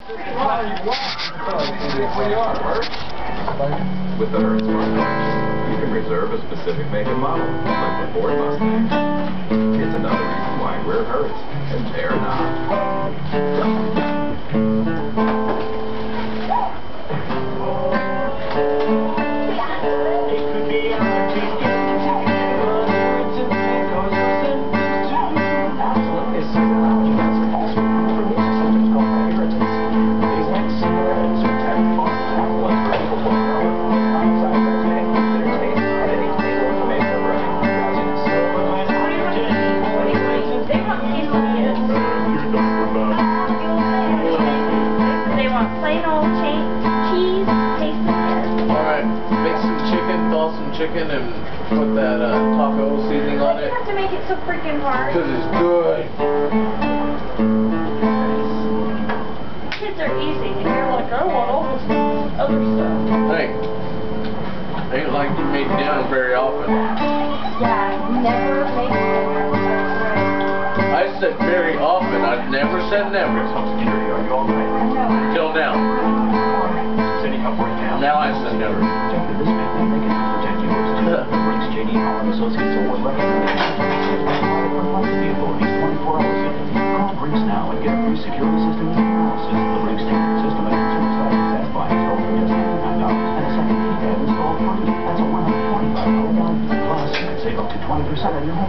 With the Hertz Smart Collection, you can reserve a specific make and model, like the Ford Mustang. It's another reason why we're Hertz, and they're not. Chicken and put that taco seasoning on it. You have to make it so freaking hard. Because it's good. Kids are easy, and you're like, I want all this other stuff. Hey, ain't like you make dinner very often. Yeah, never make dinner. I said very often. I've never said never. Till now. Now I said never. JD Holland Associates Award Call Brinks now and get a free security system analysis. The Brinks standard system and consumer side access by installed for just $99 and a second keypad installed free. That's a $125 value. Plus, you can save up to 20% on your home.